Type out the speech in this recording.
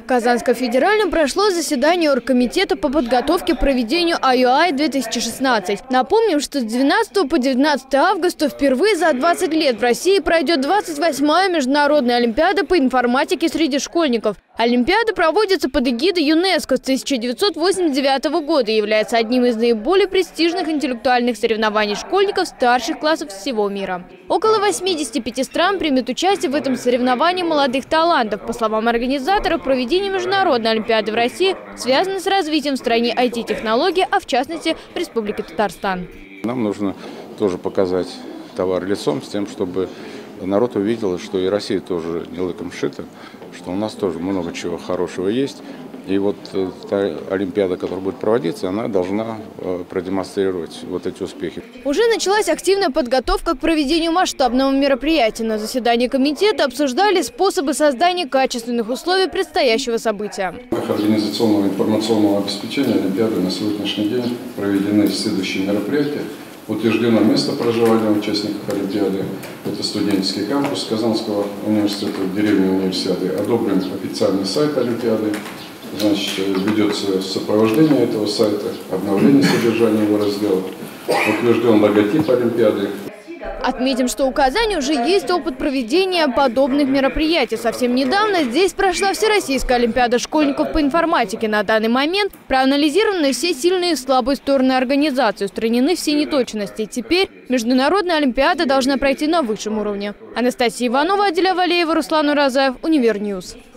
Казанском федеральном прошло заседание оргкомитета по подготовке к проведению IUI-2016. Напомним, что с 12 по 19 августа впервые за 20 лет в России пройдет 28-я международная олимпиада по информатике среди школьников. Олимпиада проводится под эгидой ЮНЕСКО с 1989 года и является одним из наиболее престижных интеллектуальных соревнований школьников старших классов всего мира. Около 85 стран примет участие в этом соревновании молодых талантов. По словам организаторов, проведение международной олимпиады в России связано с развитием в стране IT-технологий, а в частности в Республике Татарстан. Нам нужно тоже показать товар лицом с тем, чтобы народ увидел, что и Россия тоже не лыком шита, что у нас тоже много чего хорошего есть. И вот та олимпиада, которая будет проводиться, она должна продемонстрировать вот эти успехи. Уже началась активная подготовка к проведению масштабного мероприятия. На заседании комитета обсуждали способы создания качественных условий предстоящего события. В рамках организационного информационного обеспечения олимпиады на сегодняшний день проведены следующие мероприятия. Утверждено место проживания участников олимпиады. Это студенческий кампус Казанского университета, деревня Универсиады. Одобрен официальный сайт олимпиады. Значит, ведется сопровождение этого сайта, обновление содержания его раздела. Утвержден логотип олимпиады. Отметим, что у Казани уже есть опыт проведения подобных мероприятий. Совсем недавно здесь прошла Всероссийская олимпиада школьников по информатике. На данный момент проанализированы все сильные и слабые стороны организации, устранены все неточности. Теперь международная олимпиада должна пройти на высшем уровне. Анастасия Иванова, Аделя Валеева, Руслан Уразаев, Универньюз.